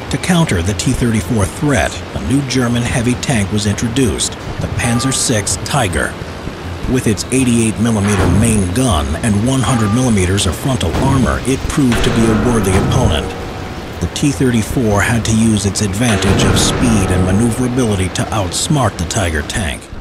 To counter the T-34 threat, a new German heavy tank was introduced, the Panzer VI Tiger. With its 88mm main gun and 100mm of frontal armor, it proved to be a worthy opponent. The T-34 had to use its advantage of speed and maneuverability to outsmart the Tiger tank.